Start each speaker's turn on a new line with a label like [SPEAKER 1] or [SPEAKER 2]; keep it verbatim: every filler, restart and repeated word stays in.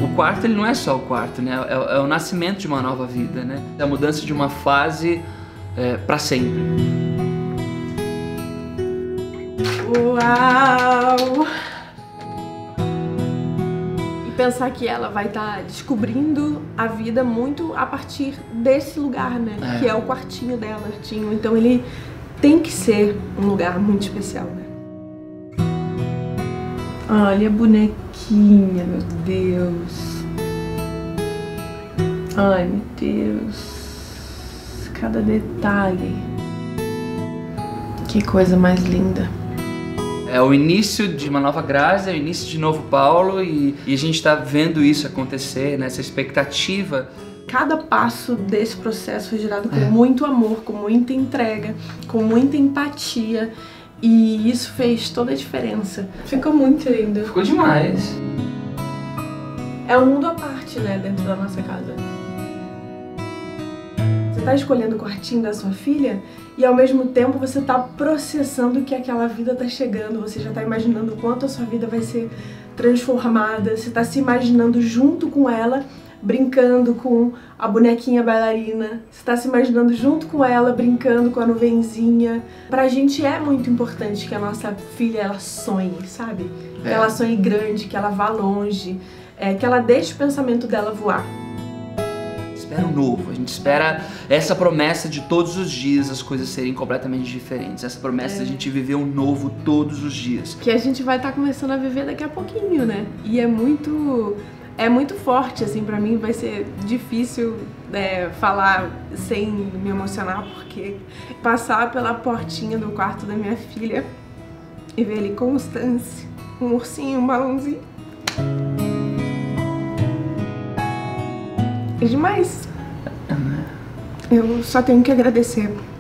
[SPEAKER 1] O quarto, ele não é só o quarto, né? É, é o nascimento de uma nova vida, né? É a mudança de uma fase é, para sempre.
[SPEAKER 2] Uau! E pensar que ela vai estar descobrindo a vida muito a partir desse lugar, né? É. Que é o quartinho dela, quartinho. Então ele tem que ser um lugar muito especial, né? Olha a bonequinha, meu Deus. Ai, meu Deus. Cada detalhe. Que coisa mais linda.
[SPEAKER 1] É o início de uma nova Grazi, é o início de novo Paulo e, e a gente está vendo isso acontecer, né? Essa expectativa.
[SPEAKER 2] Cada passo desse processo foi gerado com é. muito amor, com muita entrega, com muita empatia. E isso fez toda a diferença. Ficou muito lindo.
[SPEAKER 1] Ficou demais.
[SPEAKER 2] É um mundo à parte, né, dentro da nossa casa. Você tá escolhendo o quartinho da sua filha e ao mesmo tempo você tá processando que aquela vida tá chegando. Você já tá imaginando o quanto a sua vida vai ser transformada. Você tá se imaginando junto com ela, brincando com a bonequinha bailarina. Você tá se imaginando junto com ela, brincando com a nuvenzinha. Pra gente é muito importante que a nossa filha, ela sonhe, sabe? É. Que ela sonhe grande, que ela vá longe, é, que ela deixe o pensamento dela voar.
[SPEAKER 1] Espera o novo, a gente espera essa promessa de todos os dias as coisas serem completamente diferentes. Essa promessa é. de a gente viver um novo todos os dias.
[SPEAKER 2] Que a gente vai estar começando a viver daqui a pouquinho, né? E é muito... É muito forte, assim, pra mim vai ser difícil é, falar sem me emocionar, porque passar pela portinha do quarto da minha filha e ver ali Constance, um ursinho, um balãozinho. É demais. Eu só tenho que agradecer.